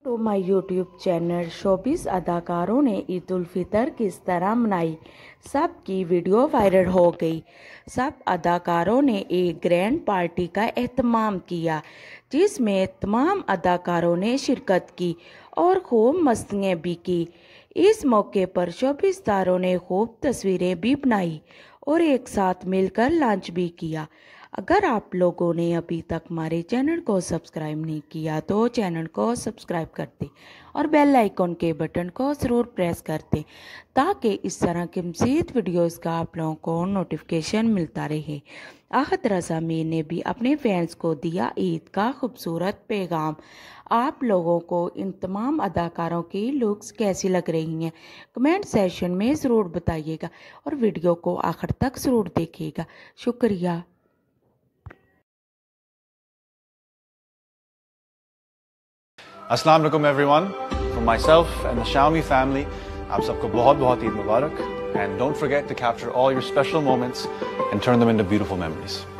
तो my YouTube channel showbiz अदाकारों ने ईद उल फितर किस तरह मनाई, सब की वीडियो वायरल हो गई। सब अदाकारों ने एक ग्रैंड पार्टी का एहतमाम किया जिसमें तमाम अदाकारों ने शिरकत की और खूब मस्तियाँ भी की। इस मौके पर शोबिस स्टारों ने खूब तस्वीरें भी बनाई और एक साथ मिलकर लंच भी किया। अगर आप लोगों ने अभी तक हमारे चैनल को सब्सक्राइब नहीं किया तो चैनल को सब्सक्राइब कर दें और बेल आइकॉन के बटन को ज़रूर प्रेस कर दें ताकि इस तरह के मज़ीद वीडियोस का आप लोगों को नोटिफिकेशन मिलता रहे। आहत रज़ा मीर ने भी अपने फैंस को दिया ईद का खूबसूरत पैगाम। आप लोगों को इन तमाम अदाकारों की लुक्स कैसी लग रही हैं कमेंट सेक्शन में ज़रूर बताइएगा और वीडियो को आखिर तक ज़रूर देखिएगा। शुक्रिया। अस्सलाम वालेकुम everyone, from myself and the Xiaomi family, आप सबको बहुत बहुत ईद मुबारक, and don't forget to capture all your special moments and turn them into beautiful memories.